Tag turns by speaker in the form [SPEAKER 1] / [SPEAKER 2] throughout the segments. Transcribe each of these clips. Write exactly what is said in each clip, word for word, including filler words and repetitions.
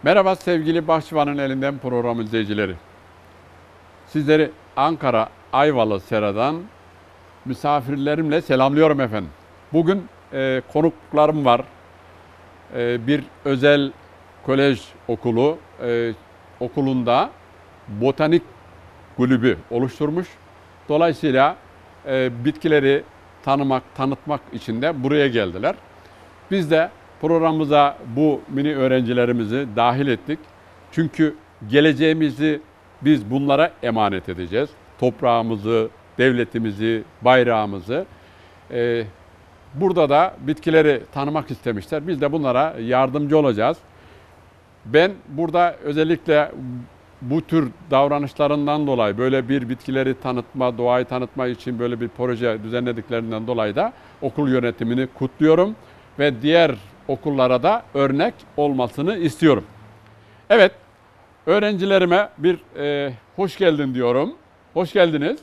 [SPEAKER 1] Merhaba sevgili Bahçıvan'ın elinden program izleyicileri. Sizleri Ankara Ayvalı Sera'dan misafirlerimle selamlıyorum efendim. Bugün e, konuklarım var. E, bir özel kolej okulu e, okulunda botanik kulübü oluşturmuş. Dolayısıyla e, bitkileri tanımak, tanıtmak için de buraya geldiler. Biz de programımıza bu mini öğrencilerimizi dahil ettik. Çünkü geleceğimizi biz bunlara emanet edeceğiz. Toprağımızı, devletimizi, bayrağımızı. Ee, burada da bitkileri tanımak istemişler. Biz de bunlara yardımcı olacağız. Ben burada özellikle bu tür davranışlarından dolayı böyle bir bitkileri tanıtma, doğayı tanıtma için böyle bir proje düzenlediklerinden dolayı da okul yönetimini kutluyorum ve diğer okullara da örnek olmasını istiyorum. Evet, öğrencilerime bir e, hoş geldin diyorum. Hoş geldiniz.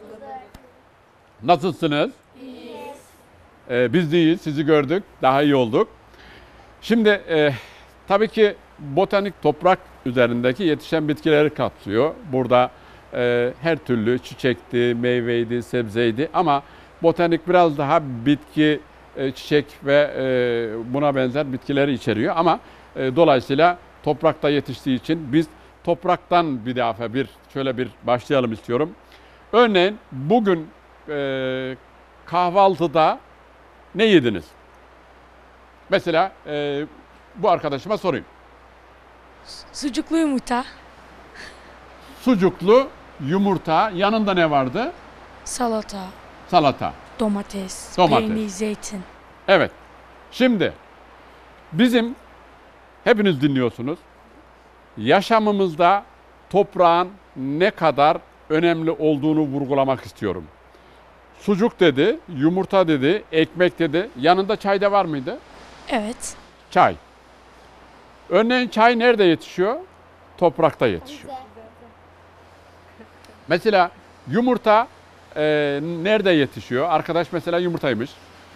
[SPEAKER 1] Nasılsınız? İyiyiz. E, biz de iyiyiz, sizi gördük, daha iyi olduk. Şimdi e, tabii ki botanik toprak üzerindeki yetişen bitkileri kapsıyor. Burada e, her türlü çiçekti, meyveydi, sebzeydi ama botanik biraz daha bitki, çiçek ve buna benzer bitkileri içeriyor ama dolayısıyla toprakta yetiştiği için biz topraktan bir defa bir şöyle bir başlayalım istiyorum. Örneğin bugün kahvaltıda ne yediniz? Mesela bu arkadaşıma sorayım.
[SPEAKER 2] Sucuklu yumurta.
[SPEAKER 1] Sucuklu yumurta, yanında ne vardı?
[SPEAKER 2] Salata.
[SPEAKER 1] Salata.
[SPEAKER 2] Domates,
[SPEAKER 1] Domates.
[SPEAKER 2] peynir, zeytin.
[SPEAKER 1] Evet. Şimdi bizim hepiniz dinliyorsunuz. Yaşamımızda toprağın ne kadar önemli olduğunu vurgulamak istiyorum. Sucuk dedi, yumurta dedi, ekmek dedi. Yanında çay da var mıydı?
[SPEAKER 2] Evet.
[SPEAKER 1] Çay. Örneğin çay nerede yetişiyor? Toprakta yetişiyor. Mesela yumurta e, nerede yetişiyor? Arkadaş mesela yumurtaymış.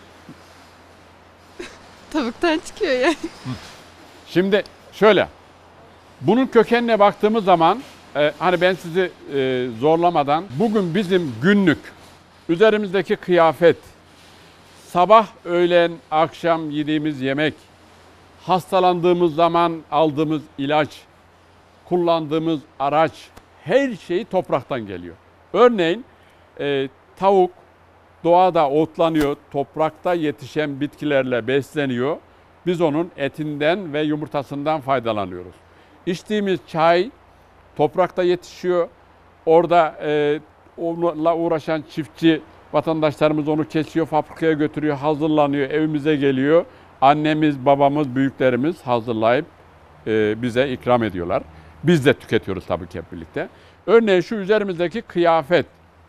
[SPEAKER 2] Tavuktan çıkıyor yani.
[SPEAKER 1] Şimdi şöyle, bunun kökenine baktığımız zaman, e, hani ben sizi e, zorlamadan, bugün bizim günlük üzerimizdeki kıyafet, sabah, öğlen, akşam yediğimiz yemek, hastalandığımız zaman aldığımız ilaç, kullandığımız araç, her şey topraktan geliyor. Örneğin e, tavuk doğada otlanıyor, toprakta yetişen bitkilerle besleniyor. Biz onun etinden ve yumurtasından faydalanıyoruz. İçtiğimiz çay toprakta yetişiyor. Orada e, onunla uğraşan çiftçi vatandaşlarımız onu kesiyor, fabrikaya götürüyor, hazırlanıyor, evimize geliyor. Annemiz, babamız, büyüklerimiz hazırlayıp e, bize ikram ediyorlar. Biz de tüketiyoruz tabii ki hep birlikte. Örneğin şu üzerimizdeki kıyafet.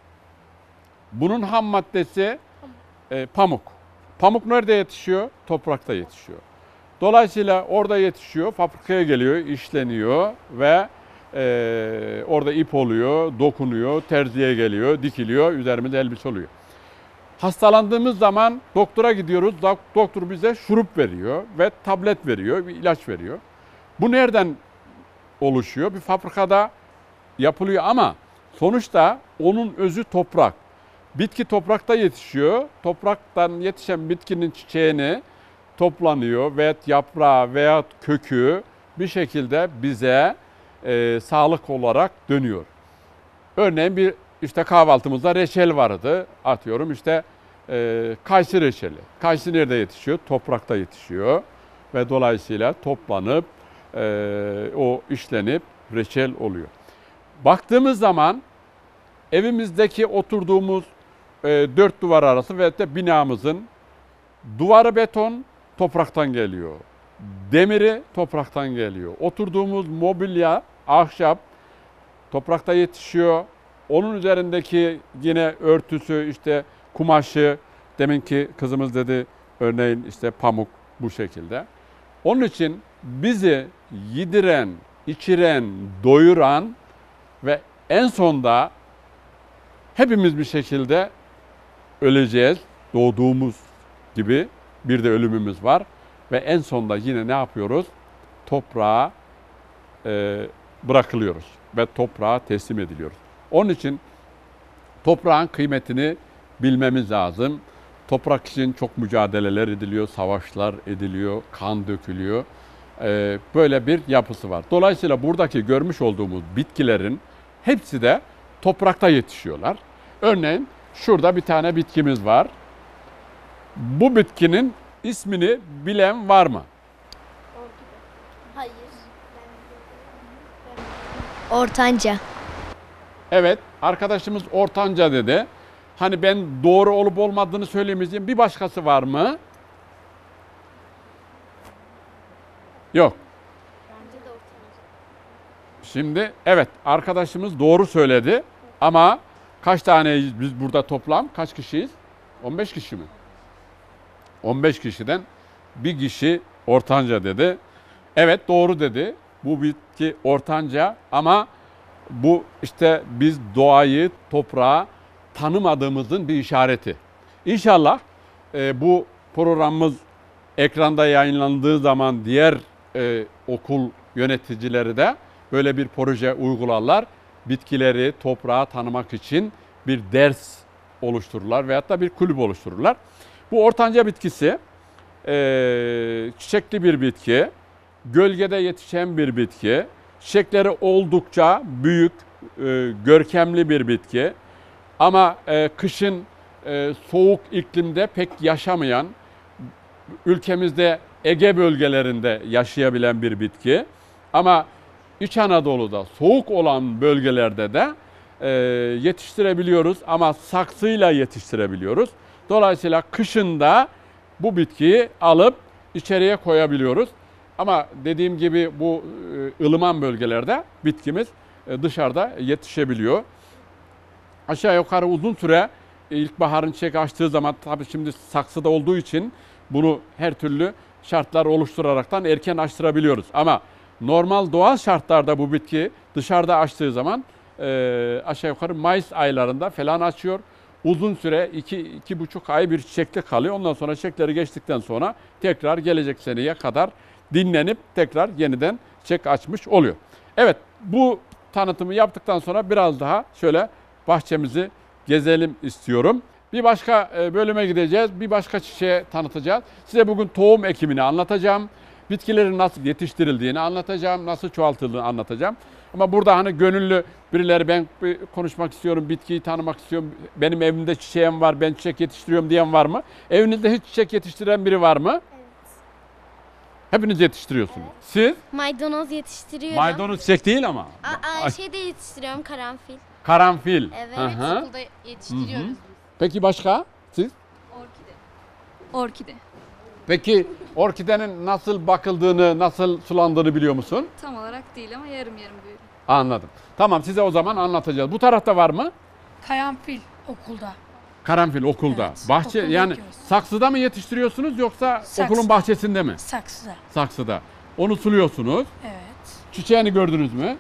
[SPEAKER 1] Bunun ham maddesi e, pamuk. Pamuk nerede yetişiyor? Toprakta yetişiyor. Dolayısıyla orada yetişiyor, fabrikaya geliyor, işleniyor ve e, orada ip oluyor, dokunuyor, terziye geliyor, dikiliyor, üzerimize elbise oluyor. Hastalandığımız zaman doktora gidiyoruz, doktor bize şurup veriyor ve tablet veriyor, bir ilaç veriyor. Bu nereden oluşuyor? Bir fabrikada yapılıyor ama sonuçta onun özü toprak. Bitki toprakta yetişiyor. Topraktan yetişen bitkinin çiçeğini toplanıyor veya yaprağı veya kökü bir şekilde bize e, sağlık olarak dönüyor. Örneğin bir işte kahvaltımızda reçel vardı. Atıyorum işte e, kayısı reçeli. Kayısı nerede yetişiyor? Toprakta yetişiyor ve dolayısıyla toplanıp e, o işlenip reçel oluyor. Baktığımız zaman evimizdeki oturduğumuz e, dört duvar arası ve de binamızın duvarı beton topraktan geliyor. Demiri topraktan geliyor. Oturduğumuz mobilya, ahşap toprakta yetişiyor. Onun üzerindeki yine örtüsü, işte kumaşı, deminki kızımız dedi örneğin işte pamuk bu şekilde. Onun için bizi yediren, içiren, doyuran ve en sonda hepimiz bir şekilde öleceğiz. Doğduğumuz gibi bir de ölümümüz var. Ve en sonda yine ne yapıyoruz? Toprağa e, bırakılıyoruz ve toprağa teslim ediliyoruz. Onun için toprağın kıymetini bilmemiz lazım. Toprak için çok mücadeleler ediliyor, savaşlar ediliyor, kan dökülüyor. E, böyle bir yapısı var. Dolayısıyla buradaki görmüş olduğumuz bitkilerin hepsi de toprakta yetişiyorlar. Örneğin şurada bir tane bitkimiz var. Bu bitkinin ismini bilen var mı?
[SPEAKER 3] Hayır. Ortanca.
[SPEAKER 1] Evet, arkadaşımız ortanca dedi. Hani ben doğru olup olmadığını söyleyemeyeceğim. Bir başkası var mı? Yok. Şimdi evet, arkadaşımız doğru söyledi. Ama kaç taneyiz biz burada toplam? Kaç kişiyiz? on beş kişi mi? on beş kişiden bir kişi ortanca dedi. Evet, doğru dedi. Bu bitki ortanca ama bu işte biz doğayı, toprağı tanımadığımızın bir işareti. İnşallah e, bu programımız ekranda yayınlandığı zaman diğer e, okul yöneticileri de böyle bir proje uygularlar. Bitkileri, toprağı tanımak için bir ders oluştururlar veyahut da bir kulüp oluştururlar. Bu ortanca bitkisi e, çiçekli bir bitki, gölgede yetişen bir bitki, çiçekleri oldukça büyük, e, görkemli bir bitki. Ama e, kışın e, soğuk iklimde pek yaşamayan, ülkemizde Ege bölgelerinde yaşayabilen bir bitki. Ama İç Anadolu'da soğuk olan bölgelerde de e, yetiştirebiliyoruz ama saksıyla yetiştirebiliyoruz. Dolayısıyla kışında bu bitkiyi alıp içeriye koyabiliyoruz. Ama dediğim gibi bu e, ılıman bölgelerde bitkimiz e, dışarıda yetişebiliyor. Aşağı yukarı uzun süre ilkbaharın çiçek açtığı zaman, tabii şimdi saksıda olduğu için bunu her türlü şartlar oluşturaraktan erken açtırabiliyoruz. Ama normal doğal şartlarda bu bitki dışarıda açtığı zaman e, aşağı yukarı Mayıs aylarında falan açıyor. Uzun süre iki iki buçuk ay bir çiçekli kalıyor. Ondan sonra çiçekleri geçtikten sonra tekrar gelecek seneye kadar dinlenip tekrar yeniden çiçek açmış oluyor. Evet, bu tanıtımı yaptıktan sonra biraz daha şöyle bahçemizi gezelim istiyorum. Bir başka bölüme gideceğiz. Bir başka çiçeği tanıtacağız. Size bugün tohum ekimini anlatacağım. Bitkilerin nasıl yetiştirildiğini anlatacağım. Nasıl çoğaltıldığını anlatacağım. Ama burada hani gönüllü birileri ben konuşmak istiyorum, bitkiyi tanımak istiyorum. Benim evimde çiçeğim var, ben çiçek yetiştiriyorum diyen var mı? Evinizde hiç çiçek yetiştiren biri var mı?
[SPEAKER 3] Evet.
[SPEAKER 1] Hepiniz yetiştiriyorsunuz. Siz?
[SPEAKER 3] Maydanoz yetiştiriyorum.
[SPEAKER 1] Maydanoz çiçek değil ama.
[SPEAKER 3] Aa, şey de yetiştiriyorum, karanfil.
[SPEAKER 1] Karanfil.
[SPEAKER 3] Evet.
[SPEAKER 1] Hı hı.
[SPEAKER 2] Okulda yetiştiriyoruz biz.
[SPEAKER 1] Peki başka? Siz?
[SPEAKER 2] Orkide. Orkide.
[SPEAKER 1] Peki orkidenin nasıl bakıldığını, nasıl sulandığını biliyor musun?
[SPEAKER 2] Tam olarak değil ama yarım yarım böyle.
[SPEAKER 1] Anladım. Tamam, size o zaman anlatacağız. Bu tarafta var mı?
[SPEAKER 2] Karanfil okulda.
[SPEAKER 1] Karanfil okulda.
[SPEAKER 2] Evet,
[SPEAKER 1] Bahçe
[SPEAKER 2] okulda
[SPEAKER 1] yani
[SPEAKER 2] ekiyoruz.
[SPEAKER 1] saksıda mı yetiştiriyorsunuz yoksa
[SPEAKER 2] Saksıda.
[SPEAKER 1] okulun bahçesinde mi?
[SPEAKER 2] Saksıda.
[SPEAKER 1] Saksıda. Onu suluyorsunuz.
[SPEAKER 2] Evet.
[SPEAKER 1] Çiçeğini gördünüz mü?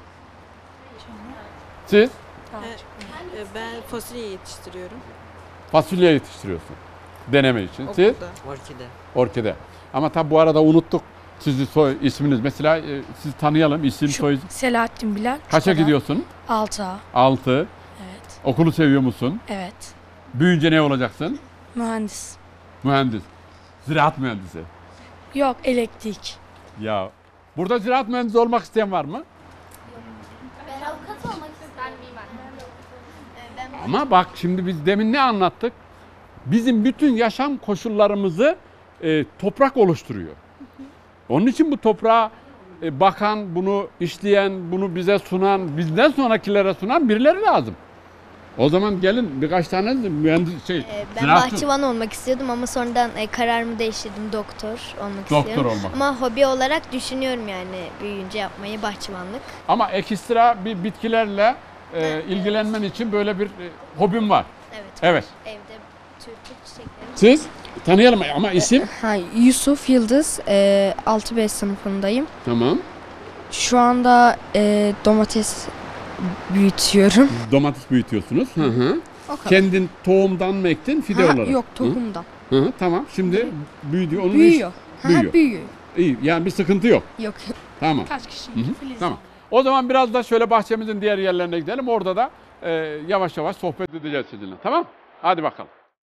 [SPEAKER 1] Siz
[SPEAKER 2] Daha
[SPEAKER 4] Evet.
[SPEAKER 2] çok.
[SPEAKER 4] Ee, Ben fasulye yetiştiriyorum
[SPEAKER 1] fasulye yetiştiriyorsun. Deneme için. Siz
[SPEAKER 4] okulda.
[SPEAKER 5] Orkide.
[SPEAKER 1] orkide. Ama tabi bu arada unuttuk sizi, soy isminiz. Mesela e, sizi tanıyalım. İsim,
[SPEAKER 2] Şu-
[SPEAKER 1] soy.
[SPEAKER 2] Selahattin Bilal.
[SPEAKER 1] Kaça
[SPEAKER 2] Çukur'a.
[SPEAKER 1] gidiyorsun?
[SPEAKER 2] Altı A.
[SPEAKER 1] Altı.
[SPEAKER 2] Evet.
[SPEAKER 1] Okulu seviyor musun?
[SPEAKER 2] Evet.
[SPEAKER 1] Büyüyünce ne olacaksın?
[SPEAKER 2] Mühendis.
[SPEAKER 1] Mühendis. Ziraat mühendisi.
[SPEAKER 2] Yok, elektrik.
[SPEAKER 1] Ya burada ziraat mühendisi olmak isteyen var mı?
[SPEAKER 3] Ben avukat olmak isterim. Ben
[SPEAKER 1] Ama bak şimdi biz demin ne anlattık? Bizim bütün yaşam koşullarımızı e, toprak oluşturuyor. Onun için bu toprağa e, bakan, bunu işleyen, bunu bize sunan, bizden sonrakilere sunan birileri lazım. O zaman gelin birkaç tane mühendis şey,
[SPEAKER 3] Ee, Ben
[SPEAKER 1] ziraatçı-
[SPEAKER 3] bahçıvan olmak istiyordum ama sonradan e, kararımı değiştirdim, doktor olmak
[SPEAKER 1] doktor
[SPEAKER 3] istiyorum.
[SPEAKER 1] olmak.
[SPEAKER 3] Ama hobi olarak düşünüyorum yani büyüyünce yapmayı, bahçıvanlık.
[SPEAKER 1] Ama ekstra bir bitkilerle e, ilgilenmen için böyle bir e, hobim var.
[SPEAKER 3] Evet.
[SPEAKER 1] Evet.
[SPEAKER 3] Evde türkü çiçekleri.
[SPEAKER 1] Siz tanıyalım ama isim?
[SPEAKER 6] Ha, Yusuf Yıldız, e, altı B sınıfındayım.
[SPEAKER 1] Tamam.
[SPEAKER 6] Şu anda e, domates büyütüyorum.
[SPEAKER 1] Domates büyütüyorsunuz. Hı hı.
[SPEAKER 6] O kadar.
[SPEAKER 1] Kendin tohumdan mı ektin, fide
[SPEAKER 6] Ha,
[SPEAKER 1] olarak?
[SPEAKER 6] yok,
[SPEAKER 1] Hı?
[SPEAKER 6] tohumdan.
[SPEAKER 1] Hı hı, tamam. Şimdi büyüdü. Onun
[SPEAKER 6] Büyüyor.
[SPEAKER 1] iş-
[SPEAKER 6] Ha,
[SPEAKER 1] büyüyor.
[SPEAKER 6] büyüyor.
[SPEAKER 1] İyi. Yani bir sıkıntı yok.
[SPEAKER 6] Yok.
[SPEAKER 1] Tamam.
[SPEAKER 2] Kaç kişi?
[SPEAKER 1] Hı hı,
[SPEAKER 2] Filiz.
[SPEAKER 1] tamam. O zaman biraz da şöyle bahçemizin diğer yerlerine gidelim. Orada da e, yavaş yavaş sohbet edeceğiz sizinle. Tamam? Hadi bakalım.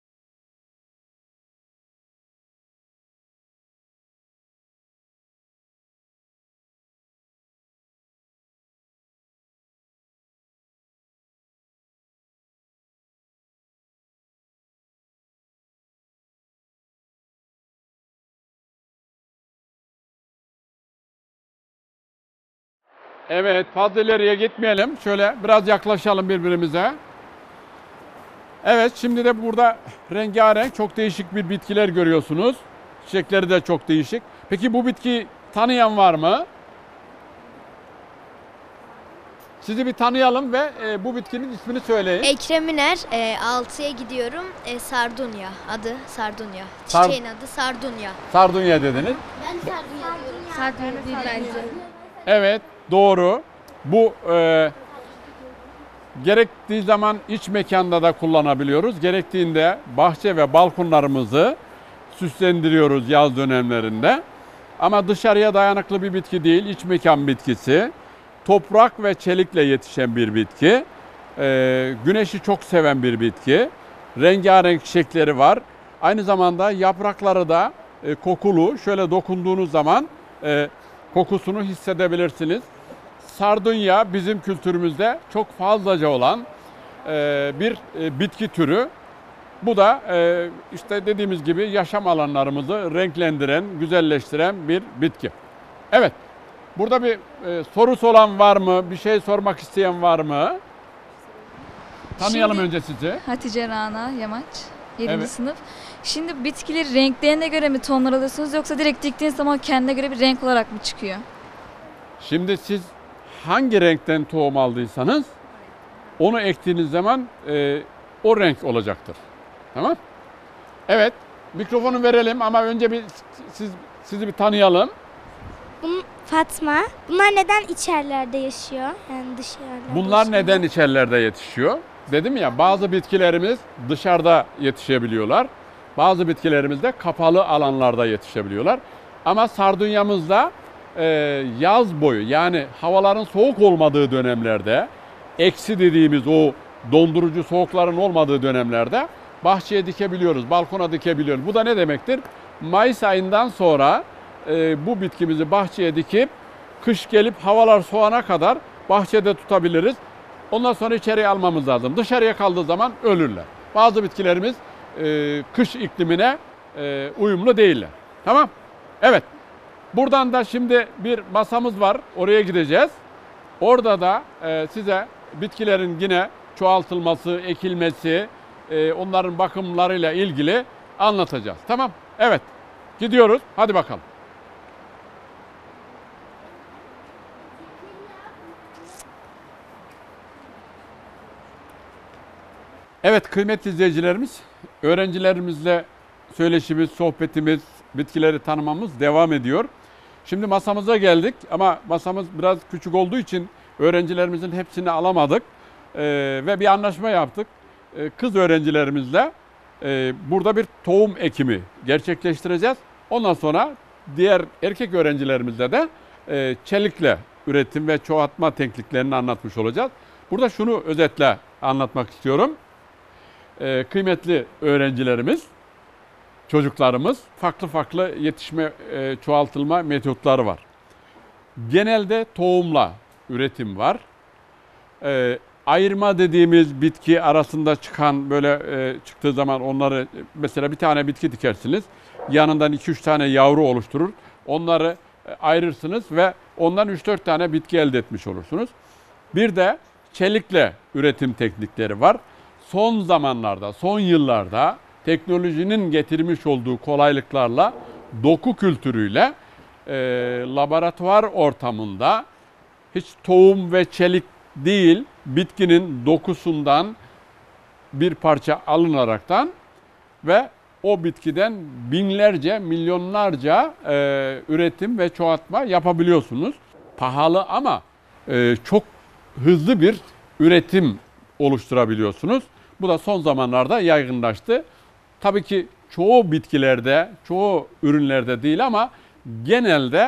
[SPEAKER 1] Evet, fazla ileriye gitmeyelim. Şöyle biraz yaklaşalım birbirimize. Evet, şimdi de burada rengarenk çok değişik bir bitkiler görüyorsunuz. Çiçekleri de çok değişik. Peki bu bitkiyi tanıyan var mı? Sizi bir tanıyalım ve e, bu bitkinin ismini söyleyin.
[SPEAKER 3] Ekrem İner, e, altıya gidiyorum. E, Sardunya, adı Sardunya.
[SPEAKER 1] Sar-
[SPEAKER 3] Çiçeğin adı Sardunya.
[SPEAKER 1] Sardunya dediniz.
[SPEAKER 3] Ben Sardunya diyorum. Sardunya değil bence.
[SPEAKER 1] Evet, doğru. Bu e, gerektiği zaman iç mekanda da kullanabiliyoruz. Gerektiğinde bahçe ve balkonlarımızı süslendiriyoruz yaz dönemlerinde. Ama dışarıya dayanıklı bir bitki değil, iç mekan bitkisi. Toprak ve çelikle yetişen bir bitki. E, güneşi çok seven bir bitki. Rengarenk çiçekleri var. Aynı zamanda yaprakları da e, kokulu. Şöyle dokunduğunuz zaman e, kokusunu hissedebilirsiniz. Sardunya bizim kültürümüzde çok fazlaca olan e, bir e, bitki türü. Bu da e, işte dediğimiz gibi yaşam alanlarımızı renklendiren, güzelleştiren bir bitki. Evet, burada bir e, sorusu olan var mı? Bir şey sormak isteyen var mı? Tanıyalım
[SPEAKER 5] Şimdi-
[SPEAKER 1] önce sizi.
[SPEAKER 5] Hatice Rana Yamaç, yedinci
[SPEAKER 1] Evet.
[SPEAKER 5] sınıf. Şimdi bitkileri renklerine göre mi tonlar alıyorsunuz yoksa direkt diktiğiniz zaman kendine göre bir renk olarak mı çıkıyor?
[SPEAKER 1] Şimdi siz hangi renkten tohum aldıysanız onu ektiğiniz zaman e, o renk olacaktır. Tamam? Evet, mikrofonu verelim ama önce bir siz sizi bir tanıyalım.
[SPEAKER 7] Bunun Fatma. Bunlar neden içerilerde yaşıyor? Yani dışarılarda
[SPEAKER 1] Bunlar
[SPEAKER 7] yaşıyor.
[SPEAKER 1] neden içerilerde yetişiyor? Dedim ya, bazı bitkilerimiz dışarıda yetişebiliyorlar. Bazı bitkilerimiz de kapalı alanlarda yetişebiliyorlar. Ama sardunyamızda e, yaz boyu, yani havaların soğuk olmadığı dönemlerde, eksi dediğimiz o dondurucu soğukların olmadığı dönemlerde bahçeye dikebiliyoruz, balkona dikebiliyoruz. Bu da ne demektir? Mayıs ayından sonra e, bu bitkimizi bahçeye dikip kış gelip havalar soğana kadar bahçede tutabiliriz. Ondan sonra içeriye almamız lazım. Dışarıya kaldığı zaman ölürler. Bazı bitkilerimiz e, kış iklimine e, uyumlu değiller. Tamam? Evet. Buradan da şimdi bir masamız var. Oraya gideceğiz. Orada da e, size bitkilerin yine çoğaltılması, ekilmesi, e, onların bakımlarıyla ilgili anlatacağız. Tamam? Evet. Gidiyoruz. Hadi bakalım. Evet kıymetli izleyicilerimiz, öğrencilerimizle söyleşimiz, sohbetimiz, bitkileri tanımamız devam ediyor. Şimdi masamıza geldik ama masamız biraz küçük olduğu için öğrencilerimizin hepsini alamadık. Ee, ve bir anlaşma yaptık. Ee, kız öğrencilerimizle e, burada bir tohum ekimi gerçekleştireceğiz. Ondan sonra diğer erkek öğrencilerimizle de e, çelikle üretim ve çoğaltma tekniklerini anlatmış olacağız. Burada şunu özetle anlatmak istiyorum. Ee, kıymetli öğrencilerimiz, çocuklarımız farklı farklı yetişme, e, çoğaltılma metotları var. Genelde tohumla üretim var. Ee, ayırma dediğimiz bitki arasında çıkan böyle e, çıktığı zaman onları mesela bir tane bitki dikersiniz. Yanından iki üç tane yavru oluşturur. Onları e, ayırırsınız ve ondan üç dört tane bitki elde etmiş olursunuz. Bir de çelikle üretim teknikleri var. Son zamanlarda, son yıllarda teknolojinin getirmiş olduğu kolaylıklarla doku kültürüyle e, laboratuvar ortamında hiç tohum ve çelik değil, bitkinin dokusundan bir parça alınaraktan ve o bitkiden binlerce, milyonlarca e, üretim ve çoğaltma yapabiliyorsunuz. Pahalı ama e, çok hızlı bir üretim oluşturabiliyorsunuz. Bu da son zamanlarda yaygınlaştı. Tabii ki çoğu bitkilerde, çoğu ürünlerde değil ama genelde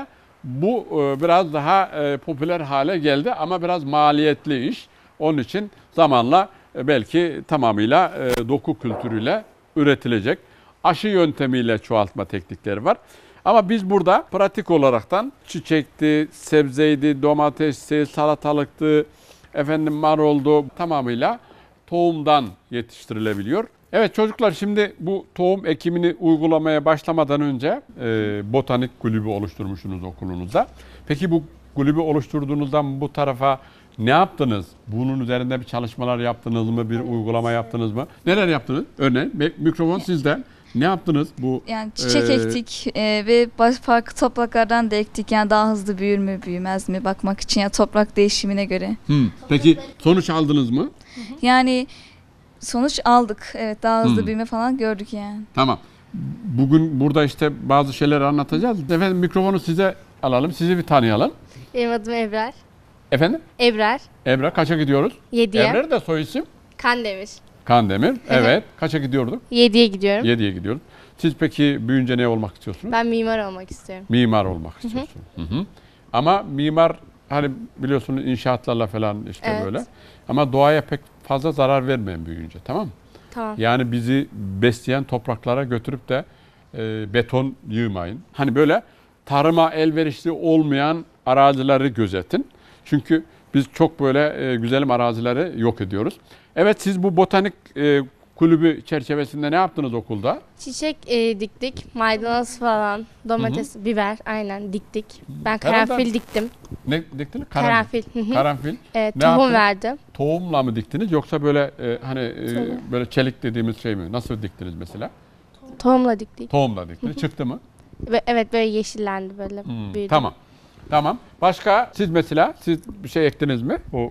[SPEAKER 1] bu e, biraz daha e, popüler hale geldi ama biraz maliyetli iş. Onun için zamanla e, belki tamamıyla e, doku kültürüyle üretilecek. Aşı yöntemiyle çoğaltma teknikleri var. Ama biz burada pratik olaraktan çiçekti, sebzeydi, domatesti, salatalıktı, efendim maroldu, tamamıyla tohumdan yetiştirilebiliyor. Evet çocuklar, şimdi bu tohum ekimini uygulamaya başlamadan önce e, botanik kulübü oluşturmuşsunuz okulunuzda. Peki bu kulübü oluşturduğunuzdan bu tarafa ne yaptınız? Bunun üzerinde bir çalışmalar yaptınız mı? Bir uygulama yaptınız mı? Neler yaptınız? Örneğin mikrofon sizde. Ne yaptınız bu?
[SPEAKER 5] Yani çiçek
[SPEAKER 1] Ee,
[SPEAKER 5] ektik e, ve baş, farklı topraklardan da ektik. Yani daha hızlı büyür mü büyümez mi bakmak için, ya toprak değişimine göre.
[SPEAKER 1] Hmm. Peki sonuç aldınız mı?
[SPEAKER 5] Yani sonuç aldık. Evet, daha hızlı
[SPEAKER 1] Hmm.
[SPEAKER 5] büyüme falan gördük yani.
[SPEAKER 1] Tamam. Bugün burada işte bazı şeyler anlatacağız. Efendim mikrofonu size alalım. Sizi bir tanıyalım.
[SPEAKER 8] Benim adım Ebrar.
[SPEAKER 1] Efendim?
[SPEAKER 8] Ebrar.
[SPEAKER 1] Emre, kaça gidiyoruz?
[SPEAKER 8] yediye.
[SPEAKER 1] Emre de soy isim?
[SPEAKER 8] Kandemir.
[SPEAKER 1] Kandemir. Evet. Kaça gidiyorduk?
[SPEAKER 8] yediye gidiyorum.
[SPEAKER 1] yediye gidiyoruz. Siz peki büyüyünce ne olmak istiyorsunuz?
[SPEAKER 8] Ben mimar olmak istiyorum.
[SPEAKER 1] Mimar olmak istiyorsunuz. Hı hı. Ama mimar, hani biliyorsunuz inşaatlarla falan işte
[SPEAKER 8] Evet.
[SPEAKER 1] böyle. Ama doğaya pek fazla zarar vermeyin büyüyünce, tamam mı?
[SPEAKER 8] Tamam.
[SPEAKER 1] Yani bizi besleyen topraklara götürüp de e, beton yığmayın. Hani böyle tarıma elverişli olmayan arazileri gözetin. Çünkü biz çok böyle e, güzelim arazileri yok ediyoruz. Evet, siz bu botanik e, kulübü çerçevesinde ne yaptınız okulda?
[SPEAKER 8] Çiçek e, diktik. Maydanoz falan. Domates, biber aynen diktik. Ben
[SPEAKER 1] Herhalde-
[SPEAKER 8] karanfil diktim.
[SPEAKER 1] Ne diktiniz?
[SPEAKER 8] Karanfil. Hı hı.
[SPEAKER 1] Karanfil.
[SPEAKER 8] Evet,
[SPEAKER 1] Ne
[SPEAKER 8] tohum
[SPEAKER 1] yaptın?
[SPEAKER 8] verdim.
[SPEAKER 1] Tohumla mı diktiniz yoksa böyle e, hani e, böyle çelik dediğimiz şey mi? Nasıl diktiniz mesela?
[SPEAKER 8] Tohumla diktik.
[SPEAKER 1] Tohumla diktiniz. Çıktı mı?
[SPEAKER 8] Ve evet, böyle yeşillendi, böyle
[SPEAKER 1] Hmm,
[SPEAKER 8] büyüdü.
[SPEAKER 1] Tamam. Tamam. Başka siz mesela siz bir şey ektiniz mi? O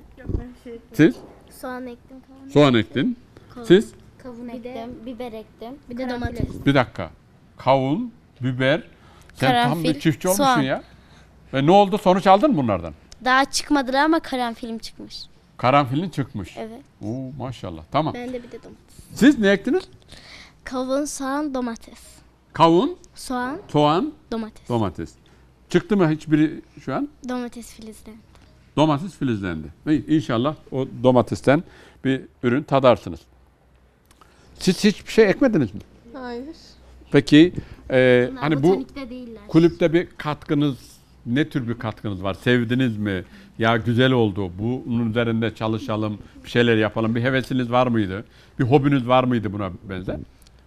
[SPEAKER 1] siz
[SPEAKER 7] Soğan ektim falan.
[SPEAKER 1] soğan ektin. Siz
[SPEAKER 7] Kavun ektim. Biber ektim. Bir de domates.
[SPEAKER 1] bir dakika. Kavun, biber. Sen tam
[SPEAKER 7] Karanfil,
[SPEAKER 1] bir çiftçi olmuşsun
[SPEAKER 7] soğan.
[SPEAKER 1] ya. Ve ne oldu? Sonuç aldın mı bunlardan?
[SPEAKER 7] Daha çıkmadılar ama karanfilim çıkmış.
[SPEAKER 1] Karanfilin çıkmış.
[SPEAKER 7] Evet.
[SPEAKER 1] Oo, maşallah. Tamam.
[SPEAKER 7] Ben de bir de domates.
[SPEAKER 1] Siz ne ektiniz?
[SPEAKER 7] Kavun, soğan, domates.
[SPEAKER 1] Kavun,
[SPEAKER 7] Soğan,
[SPEAKER 1] soğan,
[SPEAKER 7] domates.
[SPEAKER 1] domates. Çıktı mı hiçbiri şu an?
[SPEAKER 7] Domates filizden.
[SPEAKER 1] Domates filizlendi. İyi, İnşallah o domatesten bir ürün tadarsınız. Siz hiçbir şey ekmediniz mi?
[SPEAKER 4] Hayır.
[SPEAKER 1] Peki e,
[SPEAKER 7] Bunlar
[SPEAKER 1] hani bu
[SPEAKER 7] botanikte değiller.
[SPEAKER 1] kulüpte bir katkınız, ne tür bir katkınız var? Sevdiniz mi? Ya güzel oldu, bunun üzerinde çalışalım, bir şeyler yapalım. Bir hevesiniz var mıydı? Bir hobiniz var mıydı buna benzer?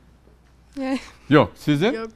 [SPEAKER 1] Yok. Sizin?
[SPEAKER 4] Yok.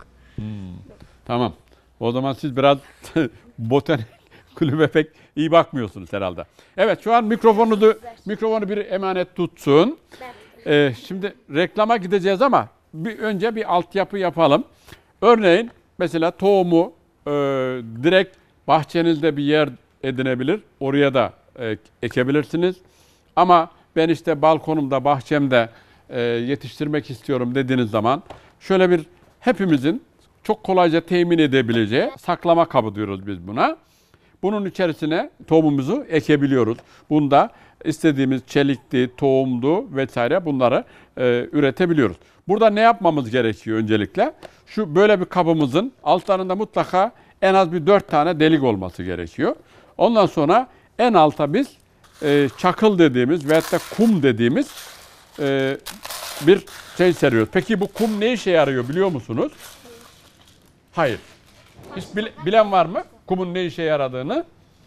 [SPEAKER 1] Tamam. O zaman siz biraz botanik kulübe pek iyi bakmıyorsunuz herhalde. Evet, şu an mikrofonunuzu mikrofonu bir emanet tutsun. Ee, şimdi reklama gideceğiz ama bir önce bir altyapı yapalım. Örneğin mesela tohumu e, direkt bahçenizde bir yer edinebilir. Oraya da e, ekebilirsiniz. Ama ben işte balkonumda, bahçemde e, yetiştirmek istiyorum dediğiniz zaman şöyle bir hepimizin çok kolayca temin edebileceği saklama kabı diyoruz biz buna. Bunun içerisine tohumumuzu ekebiliyoruz. Bunda istediğimiz çelikti, tohumdu vesaire bunları e, üretebiliyoruz. Burada ne yapmamız gerekiyor öncelikle? Şu böyle bir kabımızın altlarında mutlaka en az bir dört tane delik olması gerekiyor. Ondan sonra en alta biz e, çakıl dediğimiz veyahut da kum dediğimiz e, bir şey seriyoruz. Peki bu kum ne işe yarıyor biliyor musunuz? Hayır. Hiç bilen var mı kumun ne işe yaradığını?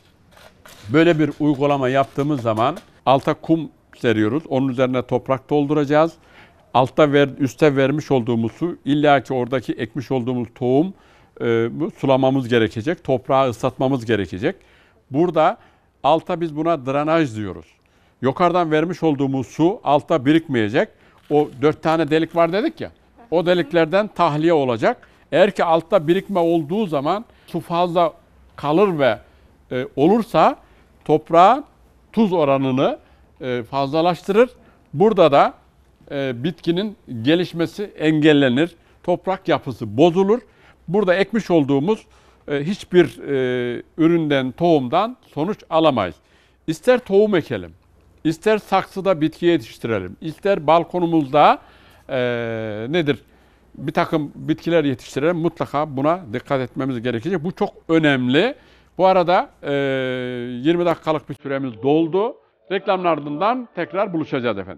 [SPEAKER 1] Böyle bir uygulama yaptığımız zaman alta kum seriyoruz. Onun üzerine toprak dolduracağız. Altta ver, üste vermiş olduğumuz su illaki oradaki ekmiş olduğumuz tohum e, bu, sulamamız gerekecek. Toprağı ıslatmamız gerekecek. Burada alta biz buna drenaj diyoruz. Yukarıdan vermiş olduğumuz su altta birikmeyecek. O dört tane delik var dedik ya. O deliklerden tahliye olacak. Eğer ki altta birikme olduğu zaman su fazla kalır ve e, olursa toprağın tuz oranını e, fazlalaştırır. Burada da e, bitkinin gelişmesi engellenir. Toprak yapısı bozulur. Burada ekmiş olduğumuz e, hiçbir e, üründen, tohumdan sonuç alamayız. İster tohum ekelim, ister saksıda bitki yetiştirelim, ister balkonumuzda e, nedir? bir takım bitkiler yetiştirelim. Mutlaka buna dikkat etmemiz gerekecek. Bu çok önemli. Bu arada e, yirmi dakikalık bir süremiz doldu. Reklamın ardından tekrar buluşacağız efendim.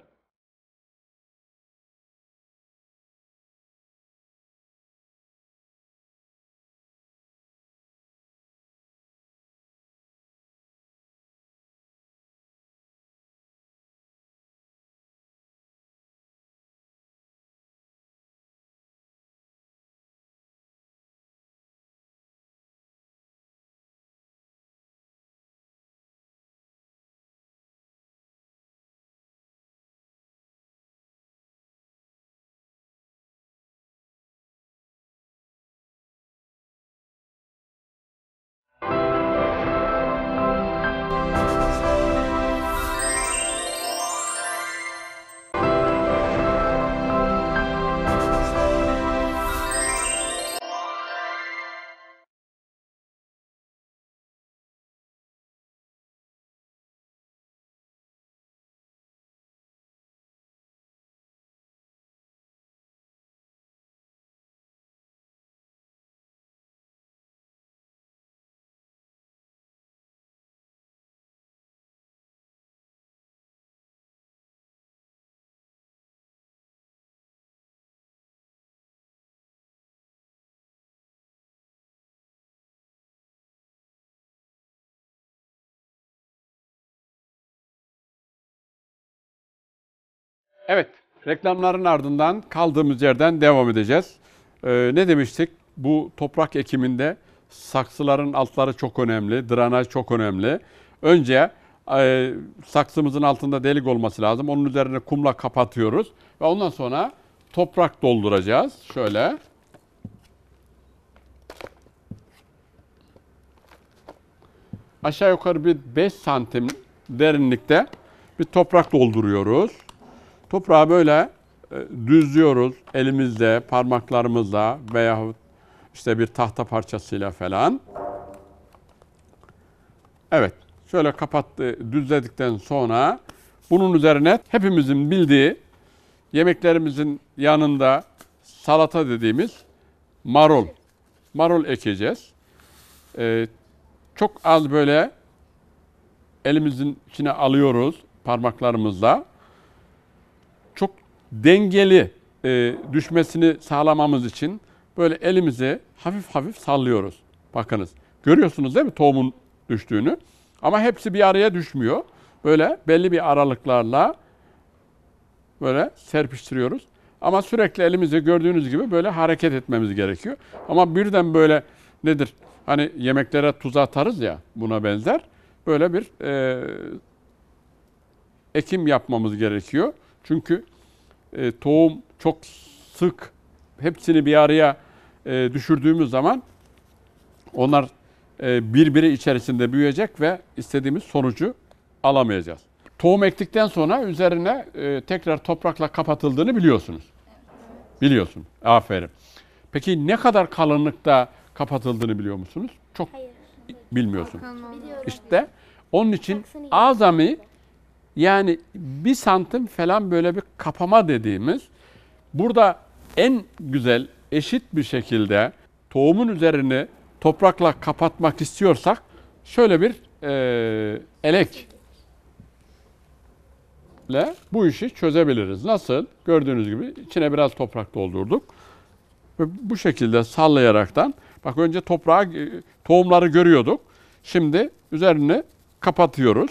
[SPEAKER 1] Evet, reklamların ardından kaldığımız yerden devam edeceğiz. Ee, ne demiştik? Bu toprak ekiminde saksıların altları çok önemli, drenaj çok önemli. Önce e, saksımızın altında delik olması lazım. Onun üzerine kumla kapatıyoruz ve ondan sonra toprak dolduracağız. Şöyle. Aşağı yukarı bir beş santim derinlikte bir toprak dolduruyoruz. Toprağı böyle e, düzlüyoruz elimizle, parmaklarımızla veyahut işte bir tahta parçasıyla falan. Evet, şöyle kapattı, düzledikten sonra bunun üzerine hepimizin bildiği yemeklerimizin yanında salata dediğimiz marul, marul ekeceğiz. Ee, çok az böyle elimizin içine alıyoruz parmaklarımızla. Çok dengeli e, düşmesini sağlamamız için böyle elimizi hafif hafif sallıyoruz. Bakınız, görüyorsunuz değil mi tohumun düştüğünü? Ama hepsi bir araya düşmüyor. Böyle belli bir aralıklarla böyle serpiştiriyoruz. Ama sürekli elimizi gördüğünüz gibi böyle hareket etmemiz gerekiyor. Ama birden böyle nedir? Hani yemeklere tuz atarız ya, buna benzer. Böyle bir e, ekim yapmamız gerekiyor. Çünkü e, tohum çok sık, hepsini bir araya e, düşürdüğümüz zaman onlar e, birbiri içerisinde büyüyecek ve istediğimiz sonucu alamayacağız. Tohum ektikten sonra üzerine e, tekrar toprakla kapatıldığını biliyorsunuz. Biliyorsun. Aferin. Peki ne kadar kalınlıkta kapatıldığını biliyor musunuz? Çok
[SPEAKER 7] Hayır.
[SPEAKER 1] bilmiyorsun. İşte onun için azami, yani bir santim falan böyle bir kapama dediğimiz, burada en güzel eşit bir şekilde tohumun üzerini toprakla kapatmak istiyorsak şöyle bir e, elekle bu işi çözebiliriz. Nasıl? Gördüğünüz gibi içine biraz toprak doldurduk ve bu şekilde sallayaraktan, bak önce toprağı, tohumları görüyorduk. Şimdi üzerini kapatıyoruz.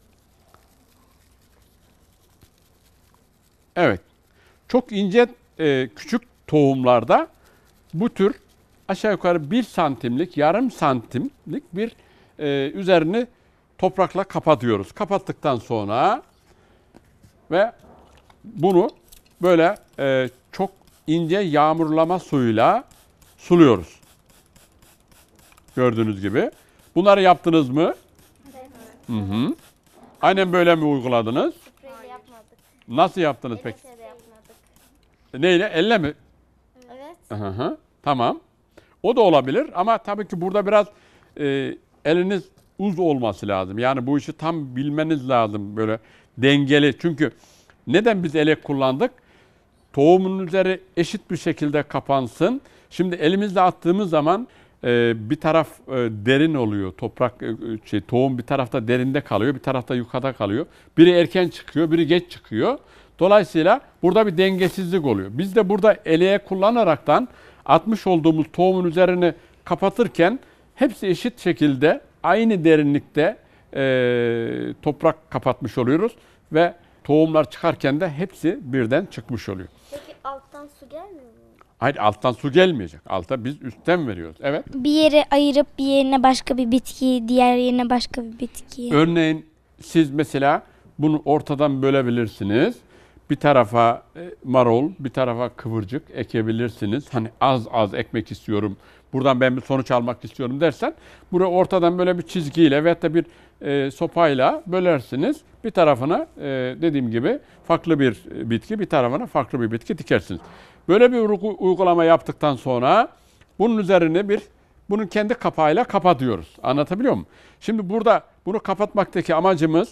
[SPEAKER 1] Evet. Çok ince e, küçük tohumlarda bu tür aşağı yukarı bir santimlik, yarım santimlik bir e, üzerini toprakla kapatıyoruz. Kapattıktan sonra ve bunu böyle e, çok ince yağmurlama suyuyla suluyoruz. Gördüğünüz gibi. Bunları yaptınız mı? Evet. Hı hı. Aynen böyle mi uyguladınız?
[SPEAKER 7] Spreyle yapmadık.
[SPEAKER 1] Nasıl yaptınız peki?
[SPEAKER 7] Elle de yapmadık.
[SPEAKER 1] Neyle? Elle mi?
[SPEAKER 7] Evet.
[SPEAKER 1] Hı hı. Tamam. O da olabilir ama tabii ki burada biraz e, eliniz uz olması lazım. Yani bu işi tam bilmeniz lazım, böyle dengeli. Çünkü neden biz elek kullandık? tohumun üzeri eşit bir şekilde kapansın. Şimdi elimizle attığımız zaman e, bir taraf e, derin oluyor. Toprak e, şey tohum bir tarafta derinde kalıyor, bir tarafta yukarıda kalıyor. Biri erken çıkıyor, biri geç çıkıyor. Dolayısıyla burada bir dengesizlik oluyor. Biz de burada eleğe kullanaraktan atmış olduğumuz tohumun üzerini kapatırken hepsi eşit şekilde aynı derinlikte e, toprak kapatmış oluyoruz ve tohumlar çıkarken de hepsi birden çıkmış oluyor.
[SPEAKER 7] Peki alttan su gelmiyor mu?
[SPEAKER 1] Hayır, alttan su gelmeyecek. Alta biz üstten veriyoruz. Evet.
[SPEAKER 7] Bir yere ayırıp bir yerine başka bir bitki, diğer yerine başka bir bitki.
[SPEAKER 1] Örneğin siz mesela bunu ortadan bölebilirsiniz. Bir tarafa e, marul, bir tarafa kıvırcık ekebilirsiniz. Hani az az ekmek istiyorum, buradan ben bir sonuç almak istiyorum dersen, buraya ortadan böyle bir çizgiyle veyahut da bir e, sopayla bölersiniz. Bir tarafına e, dediğim gibi farklı bir bitki, bir tarafına farklı bir bitki dikersiniz. Böyle bir uygu- uygulama yaptıktan sonra bunun üzerine bir, bunun kendi kapağıyla kapatıyoruz. Anlatabiliyor muyum? Şimdi burada bunu kapatmaktaki amacımız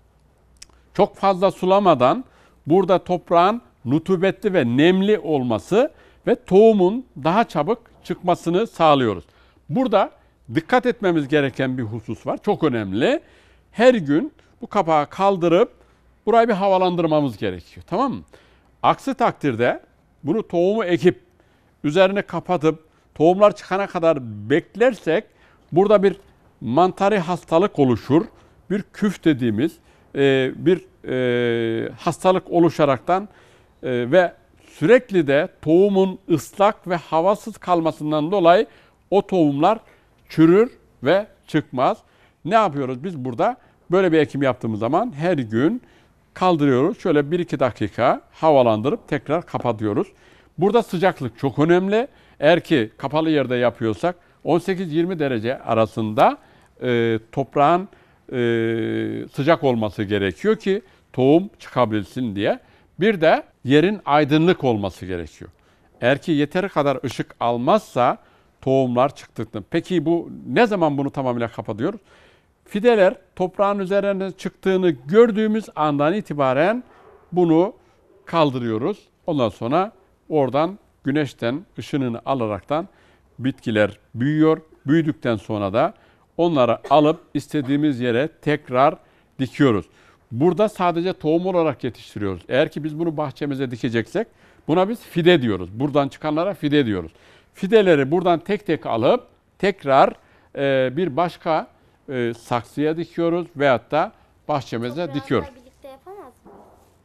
[SPEAKER 1] çok fazla sulamadan burada toprağın rutubetli ve nemli olması ve tohumun daha çabuk çıkmasını sağlıyoruz. Burada dikkat etmemiz gereken bir husus var. Çok önemli. Her gün bu kapağı kaldırıp burayı bir havalandırmamız gerekiyor. Tamam mı? Aksi takdirde bunu tohumu ekip üzerine kapatıp tohumlar çıkana kadar beklersek burada bir mantari hastalık oluşur. Bir küf dediğimiz e, bir e, hastalık oluşaraktan e, ve sürekli de tohumun ıslak ve havasız kalmasından dolayı o tohumlar çürür ve çıkmaz. Ne yapıyoruz biz burada? Böyle bir ekim yaptığımız zaman her gün kaldırıyoruz. Şöyle bir iki dakika havalandırıp tekrar kapatıyoruz. Burada sıcaklık çok önemli. Eğer ki kapalı yerde yapıyorsak on sekiz yirmi derece arasında e, toprağın e, sıcak olması gerekiyor ki tohum çıkabilsin diye. Bir de yerin aydınlık olması gerekiyor. Eğer ki yeteri kadar ışık almazsa tohumlar çıktıktan. Peki bu ne zaman bunu tamamıyla kapatıyoruz? Fideler toprağın üzerine çıktığını gördüğümüz andan itibaren bunu kaldırıyoruz. Ondan sonra oradan güneşten ışınını alaraktan bitkiler büyüyor. Büyüdükten sonra da onları alıp istediğimiz yere tekrar dikiyoruz. Burada sadece tohum olarak yetiştiriyoruz. Eğer ki biz bunu bahçemize dikeceksek buna biz fide diyoruz. Buradan çıkanlara fide diyoruz. Fideleri buradan tek tek alıp tekrar e, bir başka e, saksıya dikiyoruz veyahut da bahçemize dikiyoruz.
[SPEAKER 7] Toprağıyla birlikte yapamaz mıyız?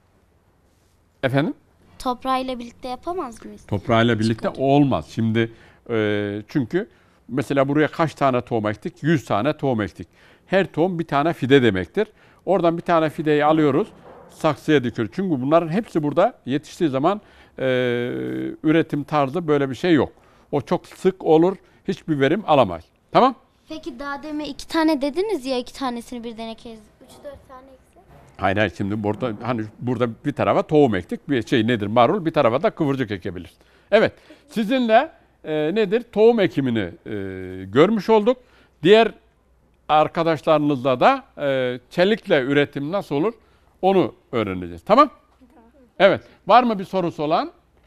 [SPEAKER 1] Efendim?
[SPEAKER 7] Toprağıyla birlikte yapamaz mıyız?
[SPEAKER 1] Toprağıyla birlikte olmaz. Şimdi e, çünkü mesela buraya kaç tane tohum ektik? yüz tane tohum ektik. Her tohum bir tane fide demektir. Oradan bir tane fideyi alıyoruz, saksıya dikiyoruz. Çünkü bunların hepsi burada yetiştiği zaman e, üretim tarzı böyle bir şey yok. O çok sık olur, hiçbir verim alamayız. Tamam?
[SPEAKER 7] Peki daha demin iki tane dediniz ya, iki tanesini birden ekeriz. Üç dört tane eksik.
[SPEAKER 1] Hayır hayır, şimdi burada hani burada bir tarafa tohum ektik, bir şey nedir marul, bir tarafa da kıvırcık ekebiliriz. Evet, sizinle e, nedir tohum ekimini e, görmüş olduk. Diğer arkadaşlarınızla da e, çelikle üretim nasıl olur onu öğreneceğiz. Tamam? Evet. Var mı bir sorusu olan?